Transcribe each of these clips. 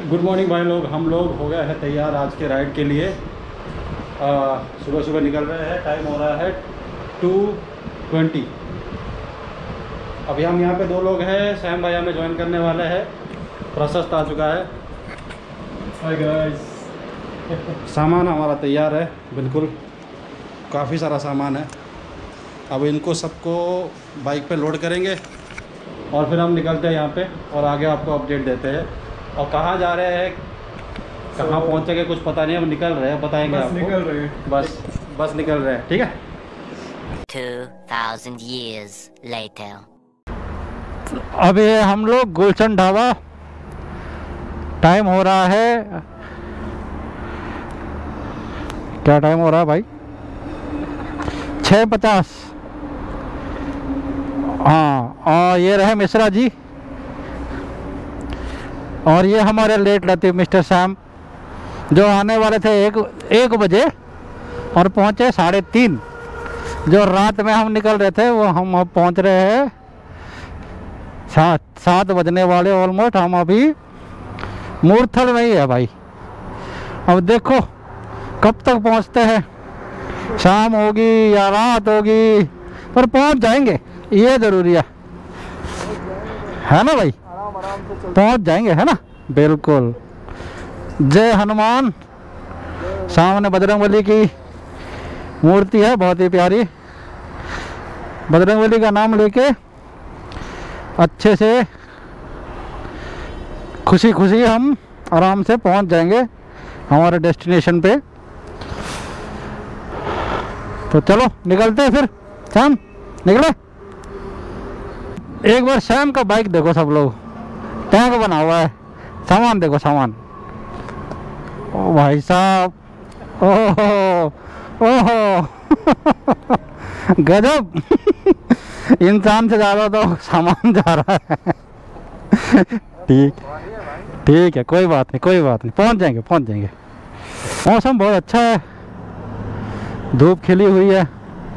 Good morning भाई लोग। हम लोग हो गए हैं तैयार आज के राइड के लिए। सुबह सुबह निकल रहे हैं। टाइम हो रहा है 2:20। अभी हम यहाँ पे दो लोग हैं। सैम भाई हमें ज्वाइन करने वाले हैं। प्रशस्त आ चुका है। Hi guys. सामान हमारा तैयार है बिल्कुल, काफ़ी सारा सामान है। अब इनको सबको बाइक पे लोड करेंगे और फिर हम निकलते हैं यहाँ पे और आगे आपको अपडेट देते हैं। और कहाँ जा रहे हैं, कहाँ पहुँचेंगे कुछ पता नहीं। हम निकल रहे हैं, बताएंगे आपको। निकल रहे हैं, बस निकल रहे हैं। ठीक है। 2000 years later. अभी हम लोग गुलशन ढाबा। टाइम हो रहा है, क्या टाइम हो रहा है भाई? 6:50। हाँ, और ये रहे मिश्रा जी और ये हमारे लेट लतीफ़ मिस्टर सैम, जो आने वाले थे एक बजे और पहुँचे 3:30। जो रात में हम निकल रहे थे वो हम अब पहुँच रहे हैं 7 बजने वाले ऑलमोस्ट। हम अभी मूर्थल में ही है भाई। अब देखो कब तक पहुँचते हैं, शाम होगी या रात होगी, पर पहुँच जाएंगे, ये ज़रूरी है ना भाई? पहुँच जाएंगे, है ना? बिल्कुल। जय हनुमान। सामने बजरंगबली की मूर्ति है, बहुत ही प्यारी। बजरंगबली का नाम लेके अच्छे से खुशी खुशी हम आराम से पहुंच जाएंगे हमारे डेस्टिनेशन पे। तो चलो निकलते हैं फिर। सैम निकले। एक बार सैम का बाइक देखो सब लोग, टैंक बना हुआ है। सामान देखो, सामान। ओ भाई साहब, ओहो ओहो गजब। इंसान से ज़्यादा तो सामान जा रहा है। ठीक है, कोई बात नहीं, कोई बात नहीं। पहुंच जाएंगे। मौसम बहुत अच्छा है, धूप खिली हुई है।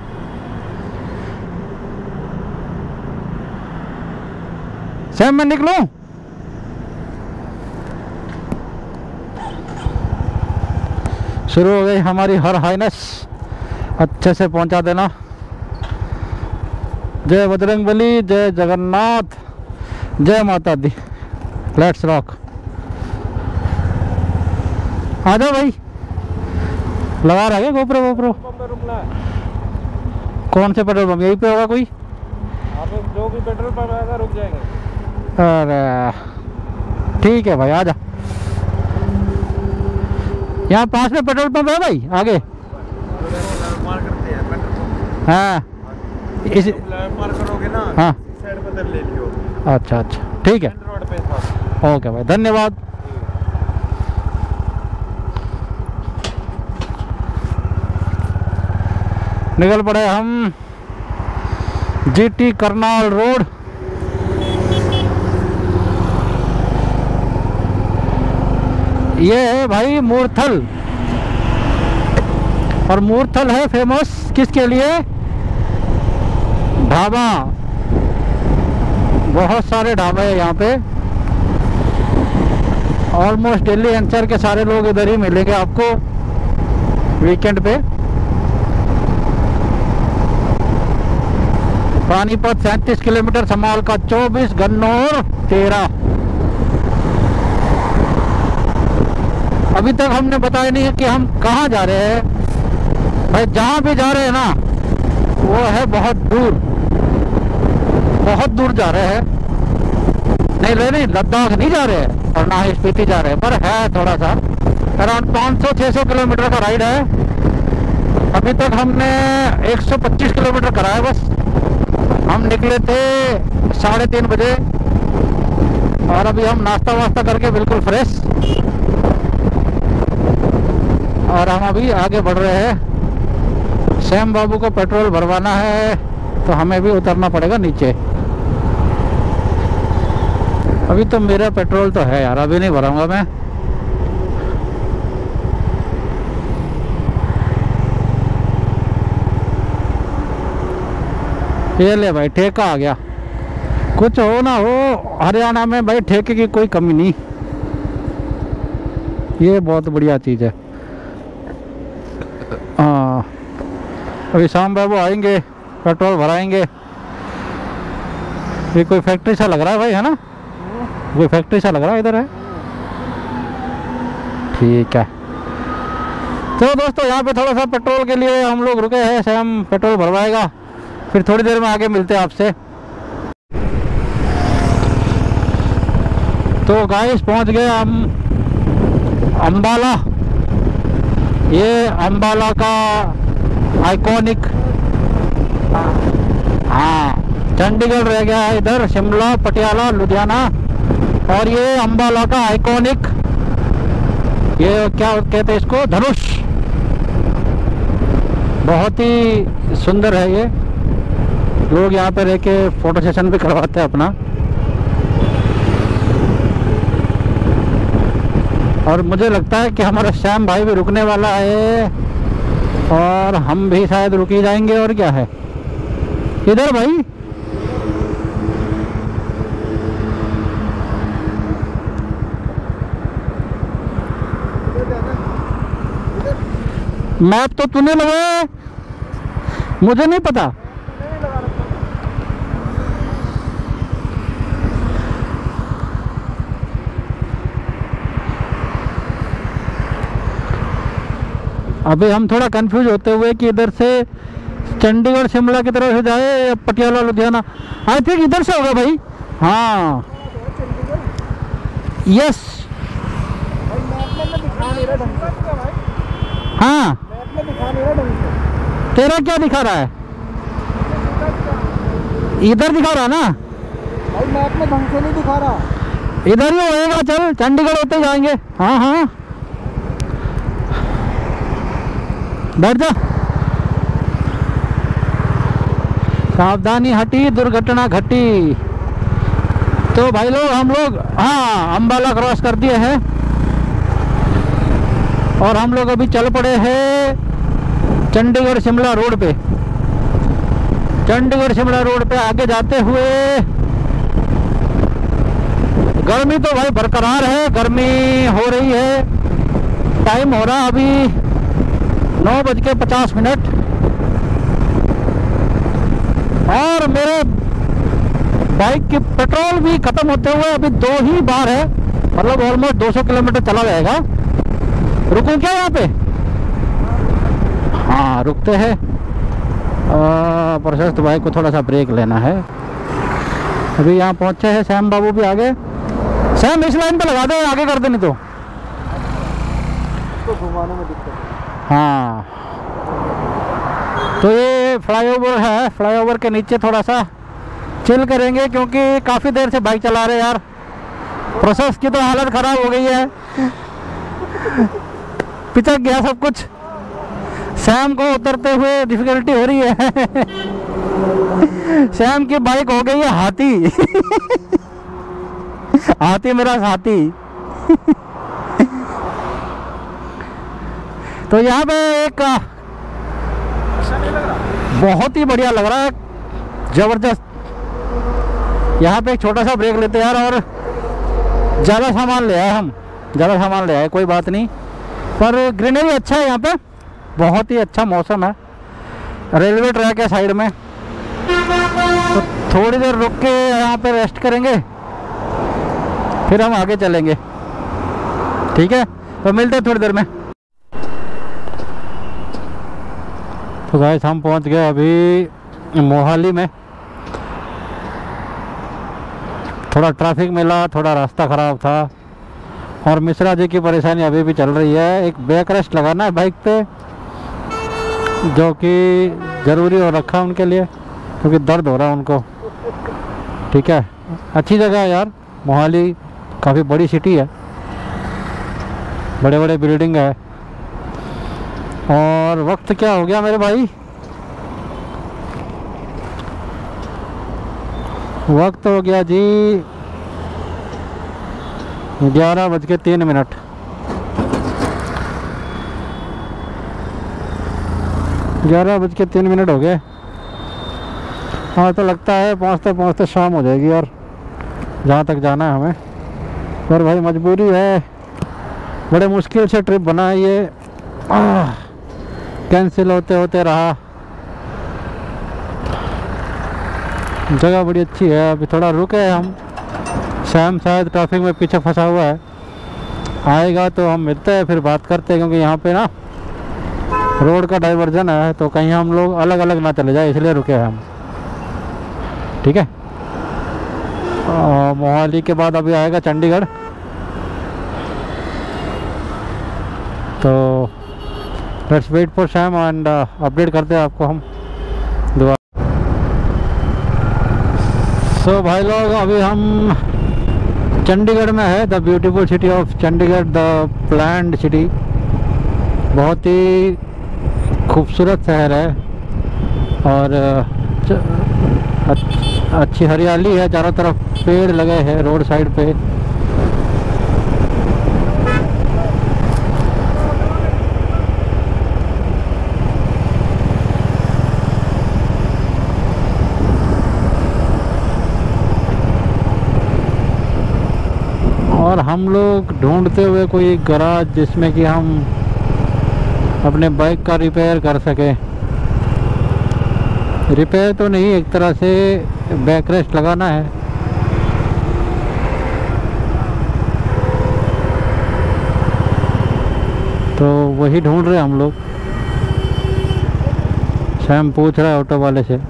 सैम मैं निकलूं? शुरू हो गई हमारी हर हाइनेस। अच्छे से पहुंचा देना। जय बजरंगबली, जय जगन्नाथ, जय माता दी। Let's rock. आ जाओ भाई। लगा रहा है गोप्रो। कौन से पेट्रोल पंप? यहीं पे होगा कोई? जो भी पेट्रोल पंप आएगा रुक जाएंगे। अरे ठीक है भाई, आ जा। यहाँ पास में पेट्रोल पंप है भाई, आगे। हाँ इस पार करोगे ना, हाँ साइड पे ले लियो। अच्छा, ठीक है। रोड पे ओके भाई, धन्यवाद। निकल पड़े हम जीटी करनाल रोड। ये है भाई मूर्थल। और मूर्थल है फेमस किसके लिए? ढाबा। बहुत सारे ढाबे हैं यहाँ पे। ऑलमोस्ट दिल्ली एनसीआर के सारे लोग इधर ही मिलेंगे आपको वीकेंड पे। पानीपत 37 किलोमीटर, समाल का 24, गन्नौर 13। अभी तक हमने बताया नहीं है कि हम कहाँ जा रहे हैं भाई। जहाँ भी जा रहे हैं ना वो है बहुत दूर जा रहे हैं। नहीं, लद्दाख नहीं जा रहे हैं और ना ही स्पीति जा रहे हैं, पर है थोड़ा सा। अराउंड 500-600 किलोमीटर का राइड है। अभी तक हमने 125 किलोमीटर करा है बस। हम निकले थे 3:30 बजे और अभी हम नाश्ता वास्ता करके बिल्कुल फ्रेश, और हम अभी आगे बढ़ रहे हैं। सैम बाबू को पेट्रोल भरवाना है तो हमें भी उतरना पड़ेगा नीचे। अभी तो मेरा पेट्रोल तो है यार, अभी नहीं भराऊंगा मैं। ये ले भाई, ठेका आ गया। कुछ हो ना हो, हरियाणा में भाई ठेके की कोई कमी नहीं। ये बहुत बढ़िया चीज़ है। हाँ, अभी शाम बाबू आएंगे, पेट्रोल भराएंगे। ये कोई फैक्ट्री सा लग रहा है भाई, है ना? कोई फैक्ट्री सा लग रहा है इधर, है। ठीक है, चलो दोस्तों, यहाँ पे थोड़ा सा पेट्रोल के लिए हम लोग रुके हैं। सैम पेट्रोल भरवाएगा, फिर थोड़ी देर में आगे मिलते हैं आपसे। तो गाइस पहुँच गए हम अंबाला। ये अंबाला का आइकॉनिक, हाँ, चंडीगढ़ रह गया है इधर, शिमला, पटियाला, लुधियाना, और ये अंबाला का आइकॉनिक, ये क्या कहते हैं इसको, धनुष। बहुत ही सुंदर है ये। लोग यहाँ पे रह के फोटो सेशन भी करवाते हैं अपना। और मुझे लगता है कि हमारा श्याम भाई भी रुकने वाला है, और हम भी शायद रुक ही जाएंगे। और क्या है इधर भाई, मैप तो तूने लगाया, मुझे नहीं पता। अभी हम थोड़ा कंफ्यूज होते हुए कि इधर से चंडीगढ़ शिमला की तरफ से जाए या पटियाला लुधियाना। आई थिंक इधर से होगा भाई। हाँ, यस, हाँ, तेरा क्या दिखा रहा है? इधर दिखा रहा है ना भाई, मैप में ढंग से नहीं दिखा रहा। इधर ही होएगा, चल चंडीगढ़ होते जाएंगे। हाँ हाँ, बैठ जा। सावधानी हटी, दुर्घटना घटी। तो भाई लोग, हम लोग हाँ अंबाला क्रॉस कर दिए हैं, और हम लोग अभी चल पड़े हैं चंडीगढ़ शिमला रोड पे। चंडीगढ़ शिमला रोड पे आगे जाते हुए, गर्मी तो भाई बरकरार है, गर्मी हो रही है। टाइम हो रहा अभी 9:50। और मेरे बाइक की पेट्रोल भी खत्म होते हुए अभी 2 ही बार है, मतलब ऑलमोस्ट 200 किलोमीटर चला जाएगा। रुकूं क्या यहाँ पे? हाँ, रुकते हैं। प्रशस्त भाई को थोड़ा सा ब्रेक लेना है। अभी यहाँ पहुँचे हैं, श्याम बाबू भी आगे। श्याम इस लाइन पे लगा दे, आगे कर दे नहीं तो घुमाने में दिक्कत है। हाँ, तो ये फ्लाईओवर है, फ्लाईओवर के नीचे थोड़ा सा चिल करेंगे, क्योंकि काफ़ी देर से बाइक चला रहे यार। प्रोसेस की तो हालत ख़राब हो गई है, पिचक गया सब कुछ। सैम को उतरते हुए डिफिकल्टी हो रही है। सैम की बाइक हो गई है हाथी। हाथी मेरा साथी। तो यहाँ पे एक बहुत ही बढ़िया लग रहा है, जबरदस्त। यहाँ पे एक छोटा सा ब्रेक लेते हैं यार, और ज़्यादा सामान ले आए हम, ज़्यादा सामान ले आए, कोई बात नहीं। पर ग्रीनरी अच्छा है यहाँ पे, बहुत ही अच्छा मौसम है। रेलवे ट्रैक है साइड में, तो थोड़ी देर रुक के यहाँ पे रेस्ट करेंगे, फिर हम आगे चलेंगे। ठीक है, तो मिलते हैं थोड़ी देर में। तो गाइस हम पहुँच गए अभी मोहाली में। थोड़ा ट्रैफिक मिला, थोड़ा रास्ता ख़राब था, और मिश्रा जी की परेशानी अभी भी चल रही है। एक बैक रेस्ट लगाना है बाइक पे, जो कि ज़रूरी हो रखा है उनके लिए, क्योंकि दर्द हो रहा है उनको। ठीक है, अच्छी जगह है यार मोहाली, काफ़ी बड़ी सिटी है, बड़े बड़े बिल्डिंग है। और वक्त क्या हो गया मेरे भाई? वक्त हो गया जी 11:03। 11:03 हो गए। हाँ, तो लगता है पहुँचते पहुँचते शाम हो जाएगी यार, जहाँ तक जाना है हमें। और भाई मजबूरी है, बड़े मुश्किल से ट्रिप बना है ये, कैंसिल होते होते रहा। जगह बड़ी अच्छी है। अभी थोड़ा रुके हैं हम, सैम शायद ट्रैफिक में पीछे फंसा हुआ है, आएगा तो हम मिलते हैं फिर बात करते हैं, क्योंकि यहाँ पे ना रोड का डाइवर्जन है तो कहीं हम लोग अलग अलग ना चले जाए, इसलिए रुके हैं हम। ठीक है, मोहाली के बाद अभी आएगा चंडीगढ़, तो let's wait for Sam and update करते हैं आपको हम दुआ। सो भाई लोग, अभी हम चंडीगढ़ में है, the beautiful city of Chandigarh, the planned city. बहुत ही खूबसूरत शहर है और अच्छी हरियाली है, चारों तरफ पेड़ लगे हैं रोड साइड पे। और हम लोग ढूंढते हुए कोई गराज जिसमें कि हम अपने बाइक का रिपेयर कर सके। रिपेयर तो नहीं, एक तरह से बैक रेस्ट लगाना है। तो वही ढूंढ रहे हैं हम लोग। सैम पूछ रहा है ऑटो वाले से।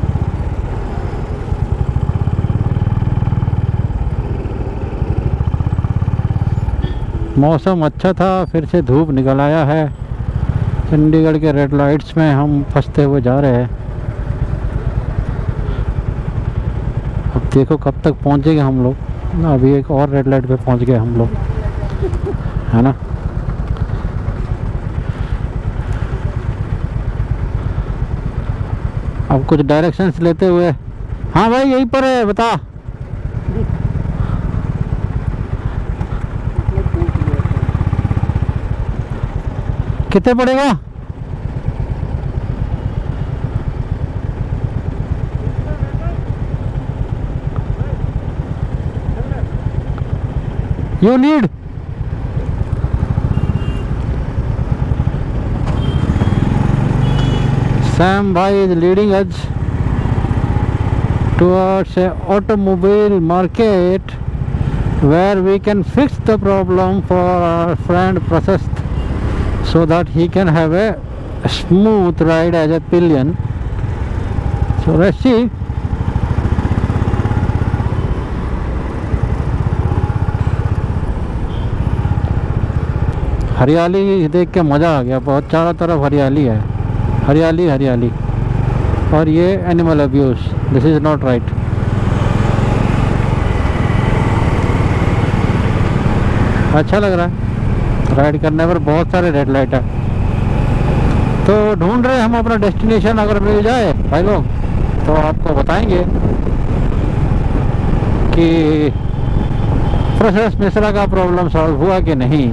मौसम अच्छा था, फिर से धूप निकल आया है। चंडीगढ़ के रेड लाइट्स में हम फंसते हुए जा रहे हैं। अब देखो कब तक पहुंचेंगे हम लोग। अभी एक और रेड लाइट पे पहुंच गए हम लोग, है ना। अब कुछ डायरेक्शंस लेते हुए। हाँ भाई यहीं पर है, बता। कितने पड़ेगा? You need Sam bhai is leading us towards a automobile market where we can fix the problem for our friend Prasast, so that he can have a smooth ride as a pillion. So let's see. हरियाली देख के मज़ा आ गया बहुत, चारों तरफ हरियाली है, हरियाली हरियाली। और ये animal abuse, this is not right. अच्छा लग रहा है राइड करने पर, बहुत सारे रेड लाइट है। तो ढूंढ रहे हम अपना डेस्टिनेशन, अगर मिल जाए भाई लोग तो आपको बताएंगे कि प्रोसेस मिश्रा का प्रॉब्लम सॉल्व हुआ कि नहीं।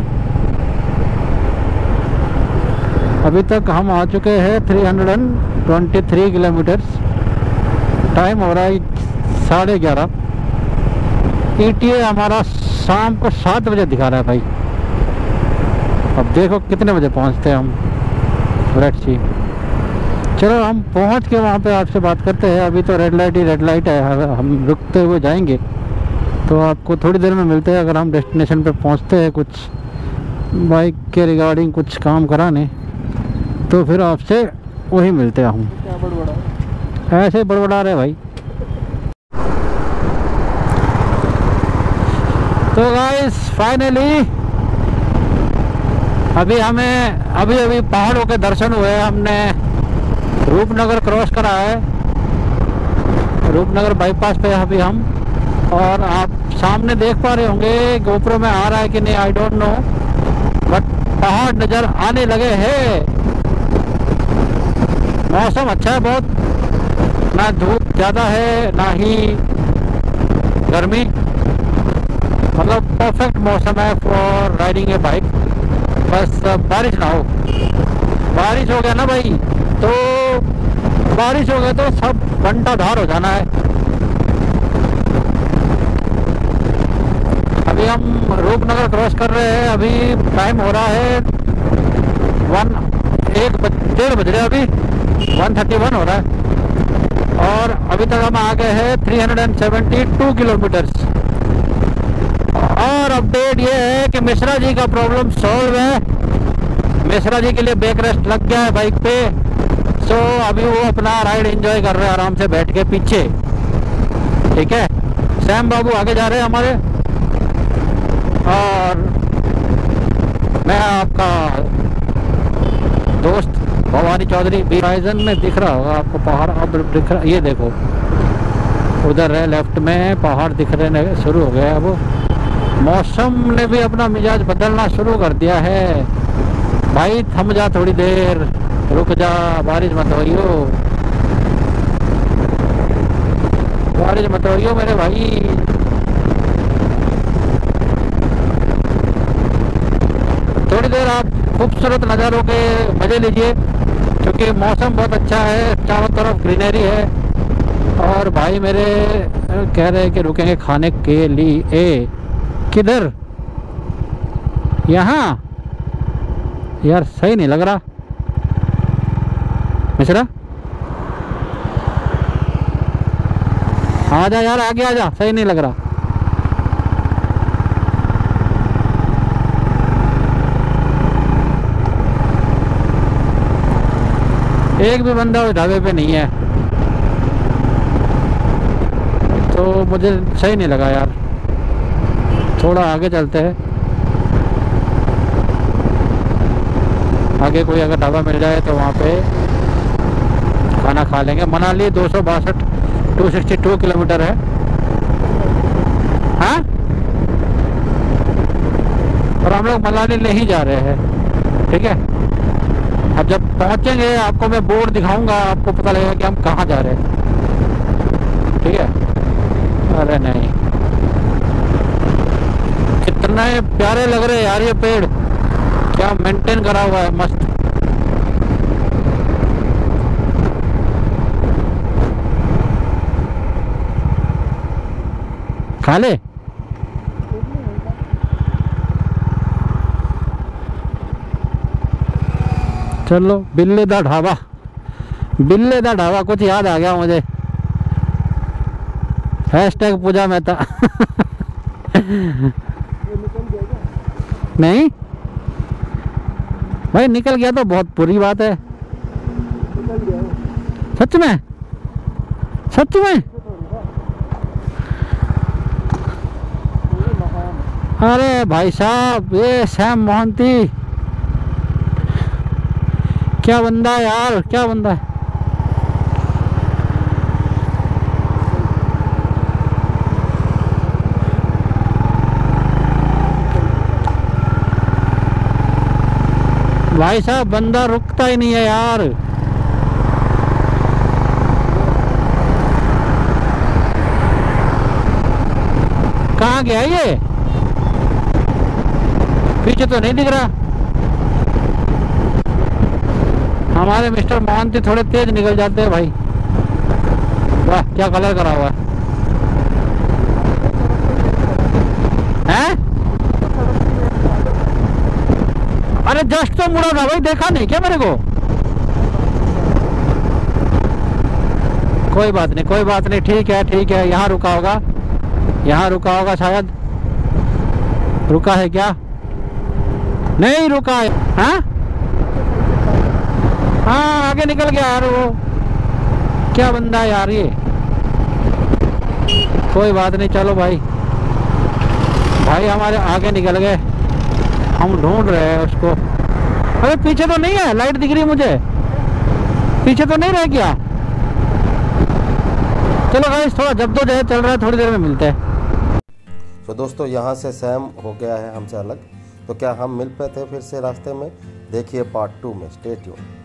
अभी तक हम आ चुके हैं 323 किलोमीटर्स। टाइम हो रहा है 11:30। ETA हमारा शाम को 7 बजे दिखा रहा है भाई। अब देखो कितने बजे पहुंचते हैं हम। Let's see. चलो हम पहुंच के वहां पे आपसे बात करते हैं। अभी तो रेड लाइट ही रेड लाइट है, हम रुकते हुए जाएंगे तो आपको थोड़ी देर में मिलते हैं। अगर हम डेस्टिनेशन पे पहुंचते हैं कुछ बाइक के रिगार्डिंग कुछ काम कराने, तो फिर आपसे वही मिलते हैं हम। क्या बड़बड़ा है? ऐसे बड़बड़ा रहे भाई। तो गाइस फाइनली अभी पहाड़ों के दर्शन हुए। हमने रूपनगर क्रॉस करा है, रूपनगर बाईपास पे अभी हम। और आप सामने देख पा रहे होंगे, गोप्रो में आ रहा है कि नहीं आई डोंट नो, बट पहाड़ नज़र आने लगे हैं। मौसम अच्छा है बहुत, ना धूप ज़्यादा है ना ही गर्मी, मतलब परफेक्ट मौसम है फॉर राइडिंग ए बाइक। बस बारिश ना हो। बारिश हो गया ना भाई तो बारिश हो गया तो सब बंटाधार हो जाना है। अभी हम रूपनगर क्रॉस कर रहे हैं। अभी टाइम हो रहा है 1:30 बज रहे, अभी 1:31 हो रहा है और अभी तक हम आ गए हैं 372 किलोमीटर्स। और अपडेट ये है कि मिश्रा जी का प्रॉब्लम सॉल्व है। मिश्रा जी के लिए बैक रेस्ट लग गया है बाइक पे। सो अभी वो अपना राइड एंजॉय कर रहे हैं आराम से बैठ के पीछे। ठीक है, सैम बाबू आगे जा रहे हैं हमारे और मैं आपका दोस्त भवानी चौधरी। होराइजन में दिख रहा होगा आपको पहाड़, अब दिख रहा, ये देखो उधर है लेफ्ट में पहाड़ दिख रहे शुरू हो गया। अब मौसम ने भी अपना मिजाज बदलना शुरू कर दिया है। भाई थम जा, थोड़ी देर रुक जा, बारिश मत होइयो, बारिश मत होइयो मेरे भाई। थोड़ी देर आप खूबसूरत नज़ारों के मज़े लीजिए क्योंकि मौसम बहुत अच्छा है, चारों तरफ ग्रीनरी है। और भाई मेरे कह रहे हैं कि रुकेंगे खाने के लिए। किधर? यहाँ यार सही नहीं लग रहा मिश्रा। आ जा यार, आगे आ जा, सही नहीं लग रहा। एक भी बंदा उस ढाबे पे नहीं है तो मुझे सही नहीं लगा यार। थोड़ा आगे चलते हैं, आगे कोई अगर ढाबा मिल जाए तो वहाँ पे खाना खा लेंगे। मनाली 262 किलोमीटर है। हाँ, और हम लोग मनाली ले ही जा रहे हैं। ठीक है, अब जब पहुँचेंगे आपको मैं बोर्ड दिखाऊंगा, आपको पता लगेगा कि हम कहाँ जा रहे हैं। ठीक है, अरे नहीं, कितने प्यारे लग रहे हैं यार ये पेड़, क्या मेंटेन करा हुआ है, मस्त। खा ले। चलो, बिल्ले दा ढाबा, बिल्ले दा ढाबा, कुछ याद आ गया मुझे। हैशटैग पूजा मेहता। नहीं भाई, निकल गया तो बहुत बुरी बात है। सच में, सच में। अरे भाई साहब, ये सैम मोहंती क्या बंदा है यार, क्या बंदा है। भाई साहब बंदा रुकता ही नहीं है यार। कहाँ गया ये? पीछे तो नहीं दिख रहा। हमारे मिस्टर मोहंती थोड़े तेज निकल जाते हैं भाई। वाह, क्या कलर करा हुआ है। अरे जस्ट तो मुड़ा था भाई, देखा नहीं क्या मेरे को? कोई बात नहीं, कोई बात नहीं, ठीक है ठीक है। यहाँ रुका होगा, यहाँ रुका होगा शायद। रुका है क्या? नहीं रुका है। हाँ हाँ, आगे निकल गया यार वो। क्या बंदा है यार ये। कोई बात नहीं, चलो भाई, भाई हमारे आगे निकल गए, हम ढूंढ रहे हैं उसको। अरे पीछे तो नहीं है, लाइट दिख रही है मुझे, पीछे तो नहीं रह गया। चलो भाई, थोड़ा जद्दोजहद चल रहा है, थोड़ी देर में मिलते हैं। तो दोस्तों, यहाँ से सैम हो गया है हमसे अलग, तो क्या हम मिल पाते फिर से रास्ते में? देखिए पार्ट 2 में। Stay tuned.